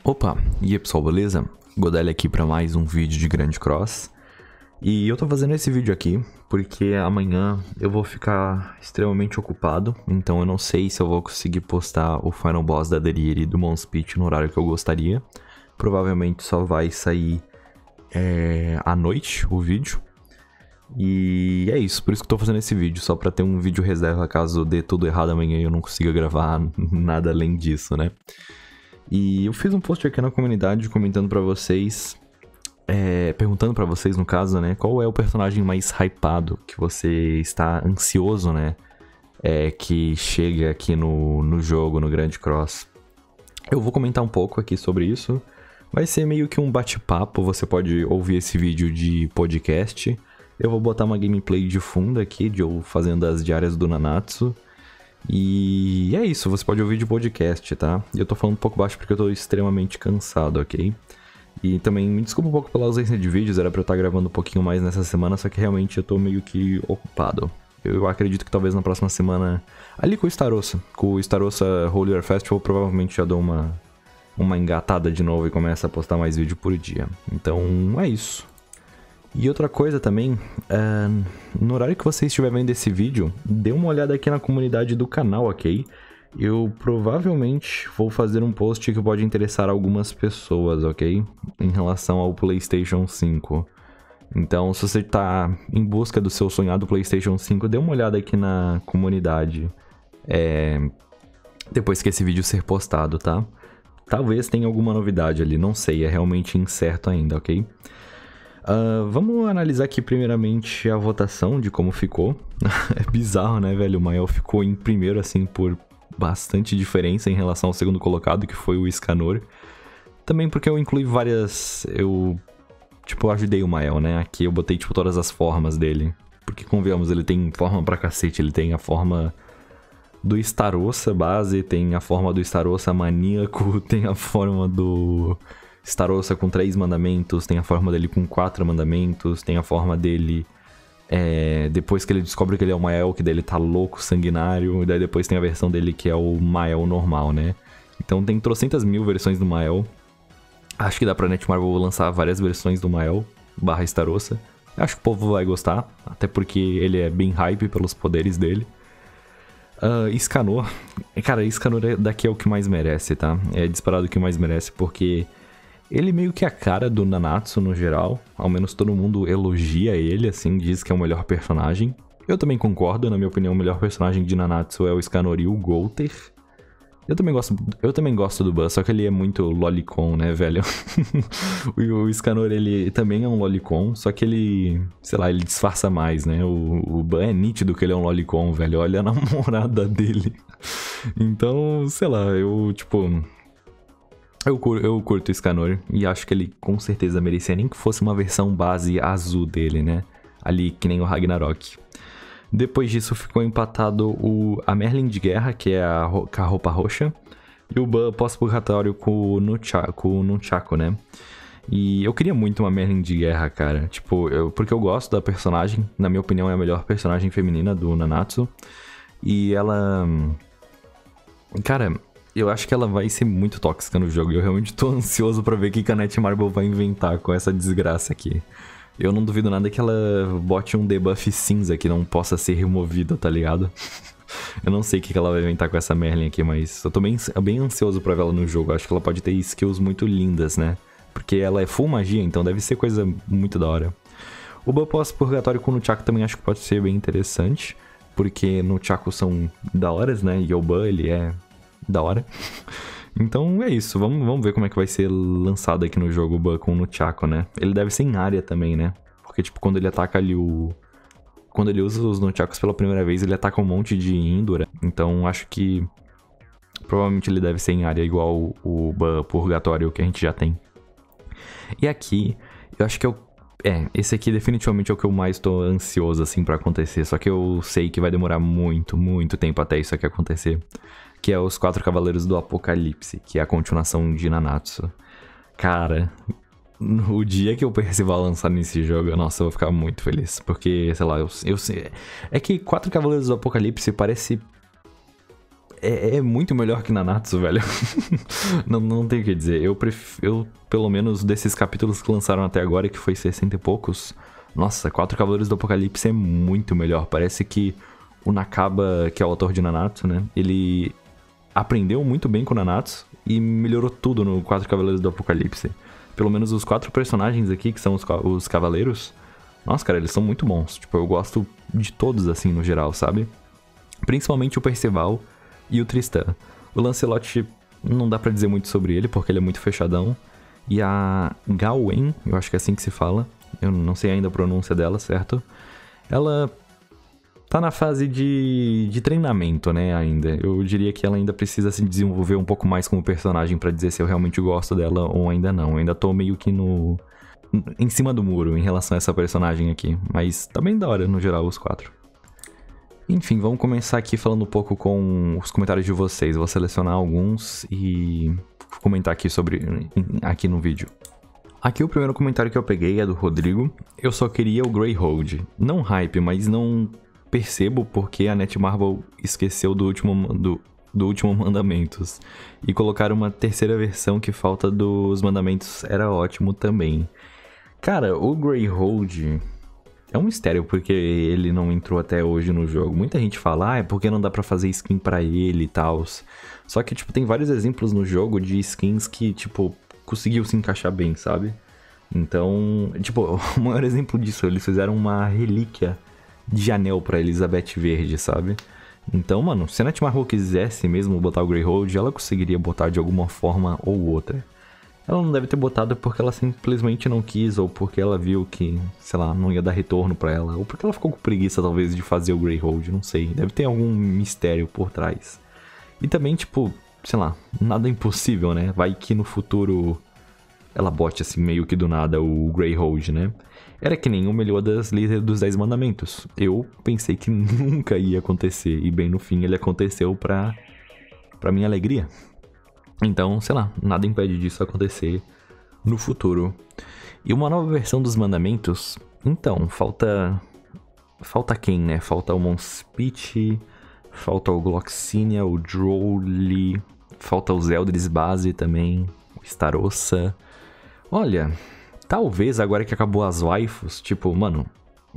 Opa, e aí pessoal, beleza? Godelli aqui para mais um vídeo de Grand Cross. E eu tô fazendo esse vídeo aqui porque amanhã eu vou ficar extremamente ocupado, então eu não sei se eu vou conseguir postar o Final Boss da Deliri e do Mons Pitch no horário que eu gostaria. Provavelmente só vai sair à noite o vídeo. E é isso, por isso que eu tô fazendo esse vídeo, só pra ter um vídeo reserva caso dê tudo errado amanhã e eu não consiga gravar nada além disso, né? E eu fiz um post aqui na comunidade comentando pra vocês, perguntando pra vocês no caso, né, qual é o personagem mais hypado que você está ansioso, né, que chega aqui no jogo, no Grand Cross. Eu vou comentar um pouco aqui sobre isso, vai ser meio que um bate-papo, você pode ouvir esse vídeo de podcast. Eu vou botar uma gameplay de fundo aqui, de eu fazendo as diárias do Nanatsu. E é isso, você pode ouvir de podcast, tá? Eu tô falando um pouco baixo porque eu tô extremamente cansado, ok? E também me desculpa um pouco pela ausência de vídeos, era pra eu estar gravando um pouquinho mais nessa semana, só que realmente eu tô meio que ocupado. Eu acredito que talvez na próxima semana, ali com o Starossa Holy War Festival, provavelmente já dou uma engatada de novo e começa a postar mais vídeo por dia. Então é isso. E outra coisa também, no horário que você estiver vendo esse vídeo, dê uma olhada aqui na comunidade do canal, ok? Eu provavelmente vou fazer um post que pode interessar algumas pessoas, ok? Em relação ao PlayStation 5. Então, se você está em busca do seu sonhado PlayStation 5, dê uma olhada aqui na comunidade depois que esse vídeo ser postado, tá? Talvez tenha alguma novidade ali, não sei, é realmente incerto ainda, ok? Vamos analisar aqui primeiramente a votação de como ficou. É bizarro, né, velho? O Mael ficou em primeiro, assim, por bastante diferença em relação ao segundo colocado, que foi o Escanor. Também porque eu incluí várias... Eu ajudei o Mael, né? Aqui eu botei, todas as formas dele. Porque, convenhamos, ele tem forma pra cacete. Ele tem a forma do Starossa base, tem a forma do Starossa maníaco, tem a forma do... Starossa com 3 mandamentos, tem a forma dele com 4 mandamentos, tem a forma dele depois que ele descobre que ele é o Mael, que daí ele tá louco, sanguinário, e daí depois tem a versão dele que é o Mael normal, né? Então tem trocentas mil versões do Mael. Acho que dá pra Netmarble lançar várias versões do Mael / Starossa. Acho que o povo vai gostar, até porque ele é bem hype pelos poderes dele. Escanor. Cara, Escanor daqui é o que mais merece, tá? É disparado o que mais merece, porque... ele meio que é a cara do Nanatsu no geral, ao menos todo mundo elogia ele, assim, diz que é o melhor personagem. Eu também concordo, na minha opinião, o melhor personagem de Nanatsu é o Escanor e o Golter. Eu também gosto do Ban, só que ele é muito lolicon, né, velho? O Escanor, ele também é um lolicon, só que ele, sei lá, ele disfarça mais, né? O Ban é nítido que ele é um lolicon, velho, olha a namorada dele. Então, sei lá, Eu curto o Escanor e acho que ele com certeza merecia nem que fosse uma versão base azul dele, né? Ali que nem o Ragnarok. Depois disso ficou empatado a Merlin de Guerra, que é com a roupa roxa, e o Ban pós-purgatório com o Nunchaku, né? E eu queria muito uma Merlin de Guerra, cara. Porque eu gosto da personagem, na minha opinião é a melhor personagem feminina do Nanatsu. E ela... cara... eu acho que ela vai ser muito tóxica no jogo. Eu realmente tô ansioso pra ver o que a Netmarble vai inventar com essa desgraça aqui. Eu não duvido nada que ela bote um debuff cinza que não possa ser removido, tá ligado? Eu não sei o que ela vai inventar com essa Merlin aqui, mas eu tô bem ansioso pra ver ela no jogo. Eu acho que ela pode ter skills muito lindas, né? Porque ela é full magia, então deve ser coisa muito da hora. O Ban pós-purgatório com o Nunchaku também acho que pode ser bem interessante. Porque Nunchaku são da horas, né? E o Ban, ele é... da hora. Então é isso, vamos ver como é que vai ser lançado aqui no jogo o Ban com o Nunchaku, né? Ele deve ser em área também, né? Porque, quando ele ataca ali quando ele usa os Nunchakus pela primeira vez, ele ataca um monte de Indura. Então acho que... provavelmente ele deve ser em área igual o Ban Purgatório que a gente já tem. E aqui, eu acho que esse aqui definitivamente é o que eu mais tô ansioso, assim, pra acontecer. Só que eu sei que vai demorar muito, muito tempo até isso aqui acontecer. Que é os 4 Cavaleiros do Apocalipse, que é a continuação de Nanatsu. Cara, no dia que o Percival lançar nesse jogo, nossa, eu vou ficar muito feliz. Porque, sei lá, eu sei... é que 4 Cavaleiros do Apocalipse parece... é muito melhor que Nanatsu, velho. não tem o que dizer. Eu, pelo menos, desses capítulos que lançaram até agora, que foi 60 e poucos... Nossa, 4 Cavaleiros do Apocalipse é muito melhor. Parece que o Nakaba, que é o autor de Nanatsu, né? Ele aprendeu muito bem com o Nanatsu e melhorou tudo no 4 Cavaleiros do Apocalipse. Pelo menos os 4 personagens aqui, que são os Cavaleiros... Nossa, cara, eles são muito bons. Tipo, eu gosto de todos, assim, no geral, sabe? Principalmente o Percival e o Tristan. O Lancelot, não dá pra dizer muito sobre ele, porque ele é muito fechadão. E a Gawain, eu acho que é assim que se fala... Eu não sei ainda a pronúncia dela, certo? Ela tá na fase de treinamento, né, ainda. Eu diria que ela ainda precisa se desenvolver um pouco mais como personagem pra dizer se eu realmente gosto dela ou ainda não. Eu ainda tô meio que em cima do muro em relação a essa personagem aqui. Mas tá bem da hora, no geral, os 4. Enfim, vamos começar aqui falando um pouco com os comentários de vocês. Vou selecionar alguns e comentar aqui no vídeo. Aqui o primeiro comentário que eu peguei é do Rodrigo. Eu só queria o Greyhound. Não hype, mas não percebo porque a Netmarble esqueceu do último Mandamentos. E colocar uma terceira versão que falta dos Mandamentos era ótimo também. Cara, o Greyhound é um mistério porque ele não entrou até hoje no jogo. Muita gente fala, é porque não dá pra fazer skin pra ele e tal. Só que, tipo, tem vários exemplos no jogo de skins que, tipo... conseguiu se encaixar bem, sabe? Então, tipo, o maior exemplo disso, eles fizeram uma relíquia de anel pra Elizabeth Verde, sabe? Então, mano, se a Netmarble quisesse mesmo botar o Greyhound, ela conseguiria botar de alguma forma ou outra. Ela não deve ter botado porque ela simplesmente não quis, ou porque ela viu que, sei lá, não ia dar retorno pra ela, ou porque ela ficou com preguiça, talvez, de fazer o Greyhound, não sei. Deve ter algum mistério por trás. E também, tipo... sei lá, nada impossível, né? Vai que no futuro ela bote assim meio que do nada o Greyhound, né? Era que nem o Meliodas líder dos 10 mandamentos. Eu pensei que nunca ia acontecer e bem no fim ele aconteceu pra minha alegria. Então, sei lá, nada impede disso acontecer no futuro. E uma nova versão dos mandamentos? Então, falta quem, né? Falta o Monspeed, falta o Gloxinia, o Drowly... Falta os Eldris base também, o Starossa. Olha, talvez agora que acabou as waifus, tipo, mano...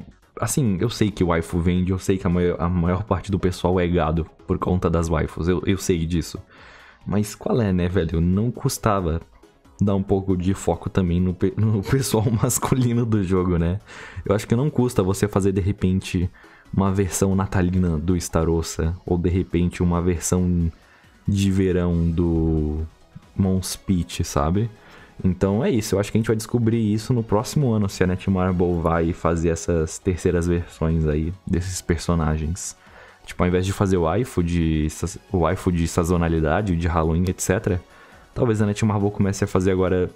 Assim, eu sei que o waifu vende, eu sei que a maior parte do pessoal é gado por conta das waifus, eu sei disso. Mas qual é, né, velho? Não custava dar um pouco de foco também no pessoal masculino do jogo, né? Eu acho que não custa você fazer, de repente, uma versão natalina do Starossa, ou de repente uma versão... de verão do Monspeed, sabe? Então é isso, eu acho que a gente vai descobrir isso no próximo ano, se a Netmarble vai fazer essas terceiras versões aí desses personagens. Tipo, ao invés de fazer o waifu de sazonalidade, de Halloween, etc. Talvez a Netmarble comece a fazer agora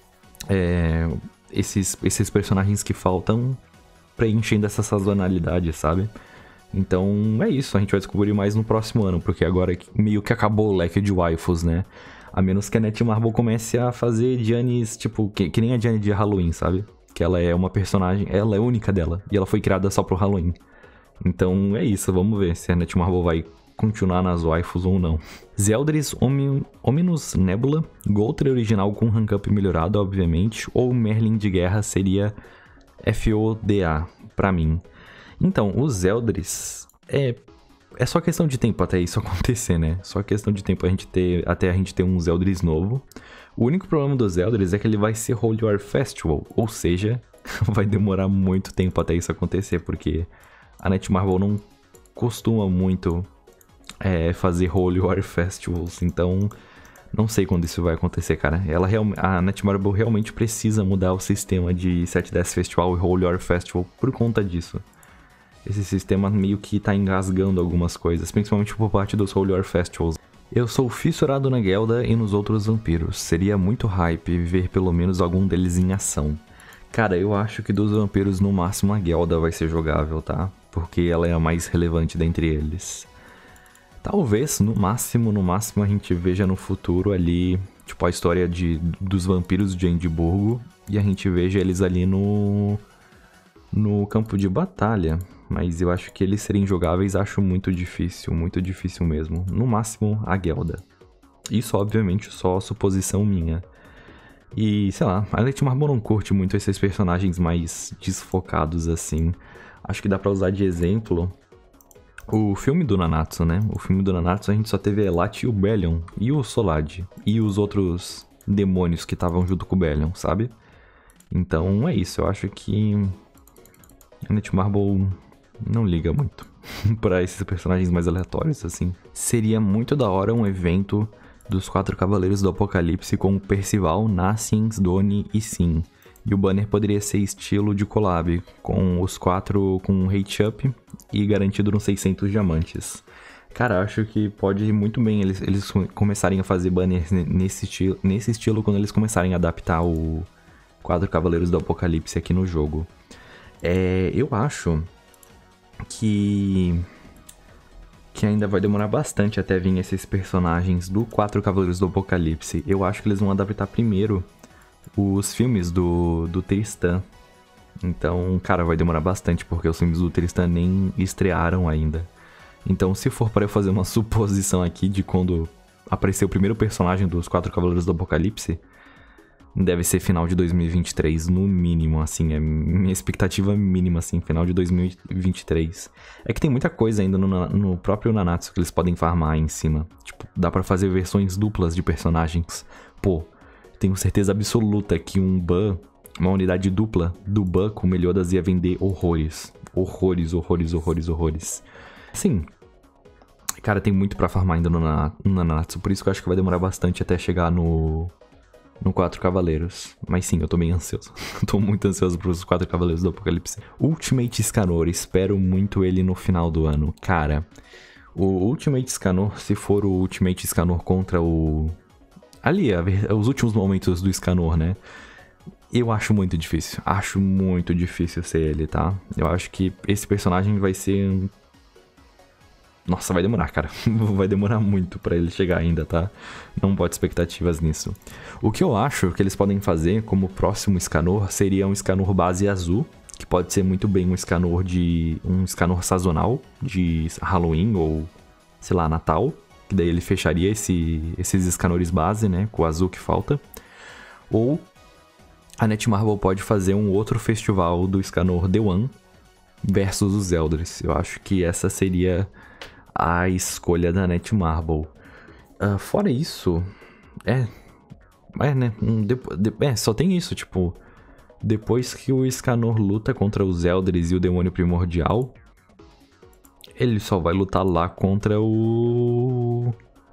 esses personagens que faltam preenchendo essa sazonalidade, sabe? Então é isso, a gente vai descobrir mais no próximo ano, porque agora meio que acabou o leque de waifus, né? A menos que a Netmarble comece a fazer Dianes, tipo, que nem a Diane de Halloween, sabe? Que ela é uma personagem, ela é única dela, e ela foi criada só pro Halloween. Então é isso, vamos ver se a Netmarble vai continuar nas waifus ou não. Zeldris Ominous Nebula, Goltre original com rank up melhorado, obviamente, ou Merlin de guerra seria FODA, pra mim. Então, os Zeldris é só questão de tempo até isso acontecer, né? Só questão de tempo até a gente ter um Zeldris novo. O único problema dos Zeldris é que ele vai ser Holy War Festival, ou seja, vai demorar muito tempo até isso acontecer, porque a Netmarble não costuma muito fazer Holy War Festivals, então não sei quando isso vai acontecer, cara. A Netmarble realmente precisa mudar o sistema de 7DS Festival e Holy War Festival por conta disso. Esse sistema meio que tá engasgando algumas coisas, principalmente por parte dos Holy War Festivals. Eu sou fissurado na Gelda e nos outros vampiros. Seria muito hype ver pelo menos algum deles em ação. Cara, eu acho que dos vampiros no máximo a Gelda vai ser jogável, tá? Porque ela é a mais relevante dentre eles. Talvez, no máximo a gente veja no futuro ali, tipo, a história dos vampiros de Edimburgo. E a gente veja eles ali no campo de batalha. mas eu acho que eles serem jogáveis acho muito difícil mesmo. No máximo, a Gelda. Isso, obviamente, só suposição minha. E, sei lá, a Netmarble não curte muito esses personagens mais desfocados assim. Acho que dá pra usar de exemplo o filme do Nanatsu, né? O filme do Nanatsu a gente só teve Elath e o Bellion, e o Solad, e os outros demônios que estavam junto com o Bellion, sabe? Então é isso, eu acho que a Netmarble não liga muito pra esses personagens mais aleatórios, assim. Seria muito da hora um evento dos 4 Cavaleiros do Apocalipse com Percival, Nassians, Doni e Sin. E o banner poderia ser estilo de collab, com os 4 com rate up e garantido nos 600 diamantes. Cara, acho que pode ir muito bem eles começarem a fazer banners nesse estilo quando eles começarem a adaptar o 4 Cavaleiros do Apocalipse aqui no jogo. Eu acho que ainda vai demorar bastante até vir esses personagens do 4 Cavaleiros do Apocalipse. Eu acho que eles vão adaptar primeiro os filmes do Tristan. Então, cara, vai demorar bastante, porque os filmes do Tristan nem estrearam ainda. Então, se for para eu fazer uma suposição aqui de quando aparecer o primeiro personagem dos 4 Cavaleiros do Apocalipse, deve ser final de 2023, no mínimo, assim, é minha expectativa mínima, assim, final de 2023. É que tem muita coisa ainda no próprio Nanatsu que eles podem farmar aí em cima. Tipo, dá pra fazer versões duplas de personagens. Pô, tenho certeza absoluta que uma unidade dupla do Ban com Meliodas ia vender horrores. Horrores. Sim. Cara, tem muito pra farmar ainda no Nanatsu, por isso que eu acho que vai demorar bastante até chegar no 4 Cavaleiros. Mas sim, eu tô bem ansioso. Tô muito ansioso pros 4 Cavaleiros do Apocalipse. Ultimate Scanor, espero muito ele no final do ano. Cara, o Ultimate Scanor, se for o Ultimate Scanor contra o... Ali, os últimos momentos do Scanor, né? Eu acho muito difícil. Acho muito difícil ser ele, tá? Eu acho que esse personagem vai ser... Nossa, vai demorar, cara. Vai demorar muito pra ele chegar ainda, tá? Não bote expectativas nisso. O que eu acho que eles podem fazer como próximo Scanor seria um Scanor base azul, que pode ser muito bem um Scanor sazonal de Halloween ou, sei lá, Natal. Que daí ele fecharia esses Scanores base, né? Com o azul que falta. Ou a Netmarble pode fazer um outro festival do Scanor The One versus os Eldris. Eu acho que essa seria a escolha da Netmarble. Fora isso, né? Só tem isso, tipo, depois que o Scanor luta contra os Eldris e o Demônio Primordial, ele só vai lutar lá contra o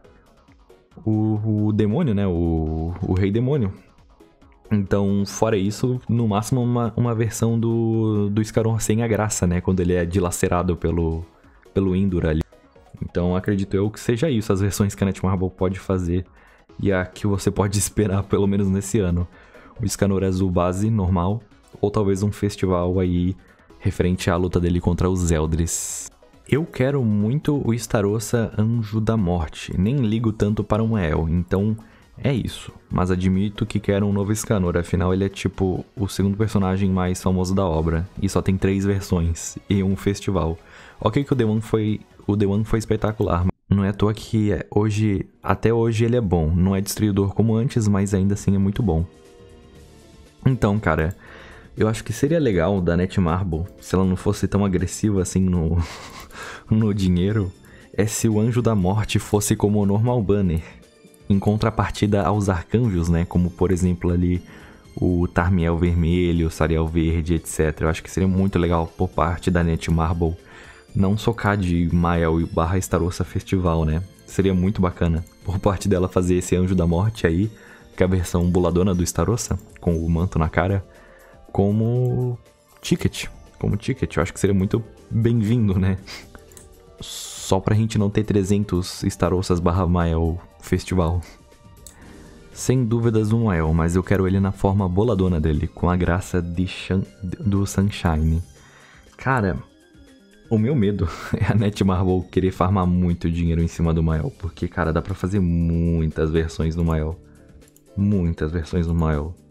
demônio, né? O Rei Demônio. Então, fora isso, no máximo uma versão do Scanor sem a graça, né? Quando ele é dilacerado pelo Indura ali. Então, acredito eu que seja isso, as versões que a Netmarble pode fazer e a que você pode esperar, pelo menos nesse ano. O Scanor azul base, normal, ou talvez um festival aí referente à luta dele contra os Eldris. Eu quero muito o Starossa Anjo da Morte, nem ligo tanto para um El, então é isso. Mas admito que quero um novo Scanor, afinal ele é tipo o segundo personagem mais famoso da obra, e só tem 3 versões, e um festival. Ok que o The One foi espetacular, mas não é à toa que até hoje ele é bom. Não é destruidor como antes, mas ainda assim é muito bom. Então, cara, eu acho que seria legal da Netmarble, se ela não fosse tão agressiva assim no dinheiro, se o Anjo da Morte fosse como o normal banner, em contrapartida aos arcanjos, né? Como, por exemplo, ali o Tarmiel vermelho, o Sariel verde, etc. Eu acho que seria muito legal por parte da Netmarble não socar de Mael / Starossa Festival, né? Seria muito bacana por parte dela fazer esse Anjo da Morte aí, que é a versão boladona do Starossa, com o manto na cara, como ticket. Eu acho que seria muito bem-vindo, né? Só pra gente não ter 300 Starossas / Mael Festival. Sem dúvidas um Mael, mas eu quero ele na forma boladona dele, com a graça do Sunshine. Cara, o meu medo é a Netmarble querer farmar muito dinheiro em cima do Mael, porque, cara, dá pra fazer muitas versões do Mael.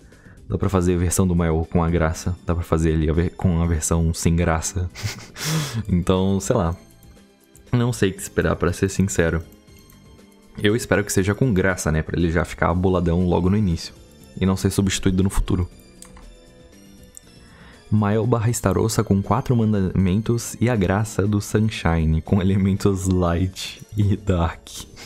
Dá pra fazer a versão do Mael com a graça. Dá pra fazer ali com a versão sem graça. Então, sei lá. Não sei o que esperar, pra ser sincero. Eu espero que seja com graça, né? Pra ele já ficar boladão logo no início. E não ser substituído no futuro. Mael / Starossa com 4 mandamentos e a graça do Sunshine, com elementos Light e Dark.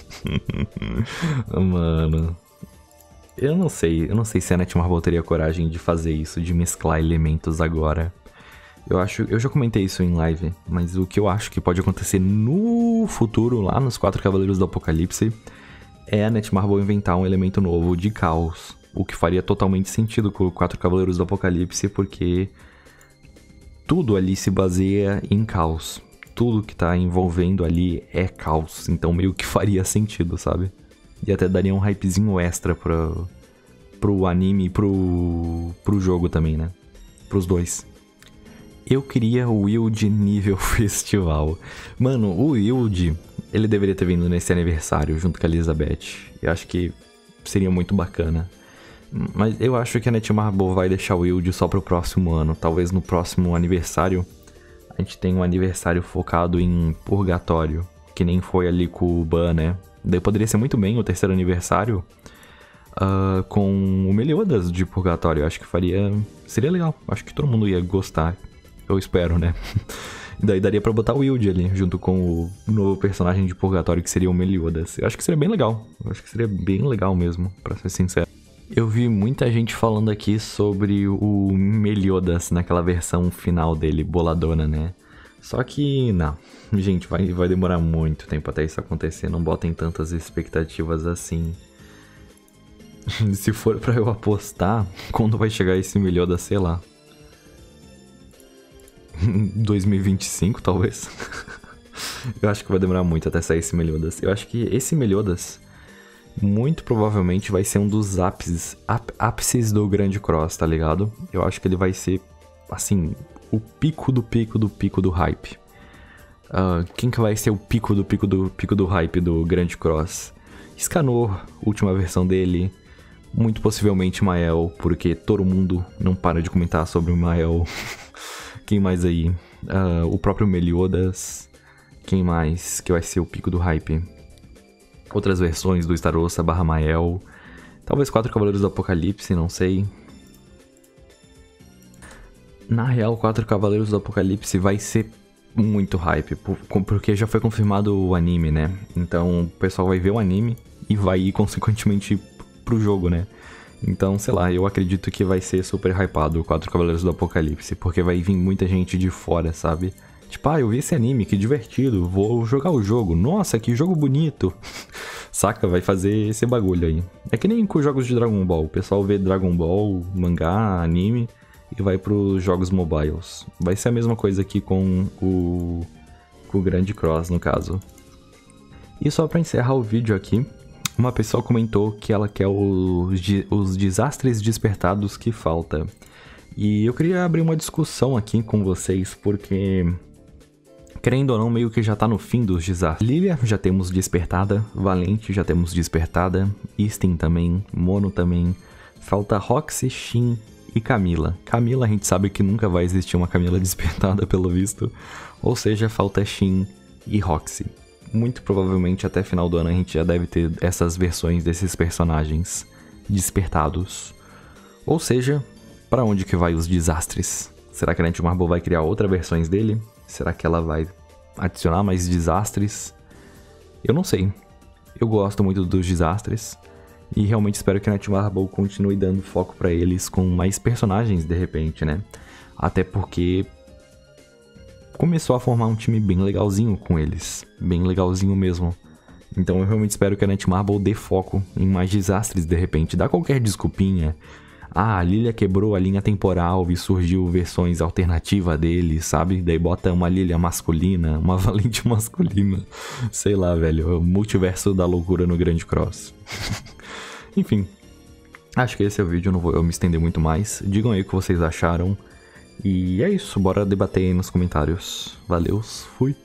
Mano... Eu não sei se a Netmarble teria coragem de fazer isso, de mesclar elementos agora. Eu já comentei isso em live, mas o que eu acho que pode acontecer no futuro, lá nos 4 Cavaleiros do Apocalipse, é a Netmarble inventar um elemento novo de caos. O que faria totalmente sentido com os 4 Cavaleiros do Apocalipse, porque tudo ali se baseia em caos. Tudo que tá envolvendo ali é caos, então meio que faria sentido, sabe? E até daria um hypezinho extra pro anime e pro jogo também, né? Pros dois. Eu queria o Wild nível festival. Mano, o Wild, ele deveria ter vindo nesse aniversário junto com a Elizabeth. Eu acho que seria muito bacana. Mas eu acho que a Netmarble vai deixar o Wild só pro próximo ano. Talvez no próximo aniversário a gente tenha um aniversário focado em Purgatório. Que nem foi ali com o Ban, né? Daí poderia ser muito bem o 3º aniversário com o Meliodas de Purgatório. Eu acho que seria legal. Acho que todo mundo ia gostar. Eu espero, né? Daí daria pra botar o Wild ali, junto com o novo personagem de Purgatório, que seria o Meliodas. Eu acho que seria bem legal. Eu acho que seria bem legal mesmo, pra ser sincero. Eu vi muita gente falando aqui sobre o Meliodas naquela versão final dele, boladona, né? Só que, não. Gente, vai demorar muito tempo até isso acontecer. Não botem tantas expectativas assim. Se for pra eu apostar, quando vai chegar esse Meliodas, sei lá. 2025, talvez. Eu acho que vai demorar muito até sair esse Meliodas. Eu acho que esse Meliodas, muito provavelmente, vai ser um dos ápices do Grande Cross, tá ligado? Eu acho que ele vai ser, assim, o pico do hype. Quem que vai ser o pico do hype do Grande Cross? Scanor, última versão dele. Muito possivelmente Mael, porque todo mundo não para de comentar sobre o Mael. Quem mais aí? O próprio Meliodas. Quem mais que vai ser o pico do hype? Outras versões do Starossa / Mael. Talvez 4 Cavaleiros do Apocalipse, não sei. Na real, 4 Cavaleiros do Apocalipse vai ser muito hype, porque já foi confirmado o anime, né? Então o pessoal vai ver o anime e vai ir consequentemente pro jogo, né? Então, sei lá, eu acredito que vai ser super hypado o 4 Cavaleiros do Apocalipse, porque vai vir muita gente de fora, sabe? Tipo, eu vi esse anime, que divertido, vou jogar o jogo, nossa, que jogo bonito. Saca? Vai fazer esse bagulho aí. É que nem com os jogos de Dragon Ball, o pessoal vê Dragon Ball, mangá, anime e vai pros jogos mobiles. Vai ser a mesma coisa aqui com o Grande Cross, no caso. E só pra encerrar o vídeo aqui, uma pessoa comentou que ela quer os desastres despertados que falta. E eu queria abrir uma discussão aqui com vocês, porque, querendo ou não, meio que já tá no fim dos desastres. Lilia já temos despertada, Valente já temos despertada, Istin também, Mono também. Falta Roxy, Shin e Camila. Camila a gente sabe que nunca vai existir uma Camila despertada, pelo visto. Ou seja, falta Shin e Roxy. Muito provavelmente até final do ano a gente já deve ter essas versões desses personagens despertados. Ou seja, pra onde que vai os desastres? Será que a Netmarble vai criar outras versões dele? Será que ela vai adicionar mais desastres? Eu não sei. Eu gosto muito dos desastres. E realmente espero que a Netmarble continue dando foco pra eles com mais personagens de repente, né? Até porque começou a formar um time bem legalzinho com eles. Bem legalzinho mesmo. Então eu realmente espero que a Netmarble dê foco em mais desastres de repente. Dá qualquer desculpinha. A Lilia quebrou a linha temporal e surgiu versões alternativas dele, sabe? Daí bota uma Lilia masculina, uma Valente masculina. Sei lá, velho. O multiverso da loucura no Grande Cross. Enfim. Acho que esse é o vídeo. Eu não vou me estender muito mais. Digam aí o que vocês acharam. E é isso. Bora debater aí nos comentários. Valeu, fui.